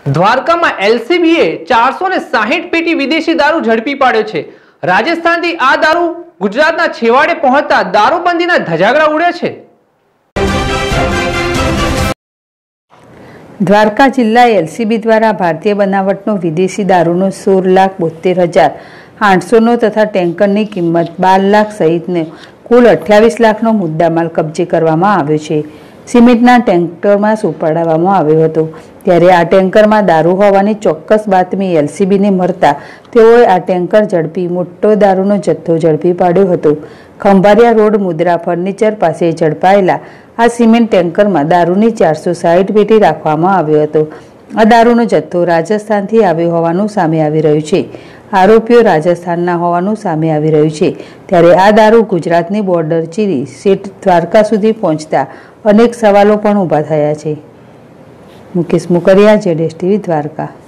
દ્વારકામાં એલસીબીએ 460 પેટી વિદેશી દારૂ ઝડપી પાડ્યો છે। રાજસ્થાનથી આ દારૂ ગુજરાતના છેવાડે પહોંચતા દારૂબંધીના ધજાગરા ઉડે છે। દ્વારકા જિલ્લા એલસીબી દ્વારા ભારતીય બનાવટનો વિદેશી દારૂનો 16,72,800નો તથા ટેન્કરની કિંમત 12 લાખ સહિતનો કુલ 28 લાખનો મુદ્દામાલ કબજે કરવામાં આવ્યો છે। સિમેન્ટના ટેન્કરમાં સુપરડાવવામાં આવ્યો હતો, ત્યારે આ ટેન્કરમાં દારૂ હોવાની ચોક્કસ બાતમી એલસીબીને મળતા તેઓએ આ ટેન્કર ઝડપી મોટો દારૂનો જથ્થો ઝડપી પાડ્યો હતો। ખંભારિયા રોડ મુદ્રા ફર્નિચર પાસે ઝડપાયેલા આ સિમેન્ટ ટેન્કરમાં દારૂની 460 પેટી રાખવામાં આવ્યો હતો। આ દારૂનો જથ્થો રાજસ્થાનથી આવ્યો હોવાનું સામે આવી રહ્યું છે। આરોપીઓ રાજસ્થાનના હોવાનું સામે આવી રહ્યું છે, ત્યારે આ દારૂ ગુજરાતની બોર્ડર ચીરી શેઠ દ્વારકા સુધી પહોંચતા અનેક સવાલો પણ ઊભા થયા છે। મુકેશ મુકરિયા, ZSTV દ્વારકા।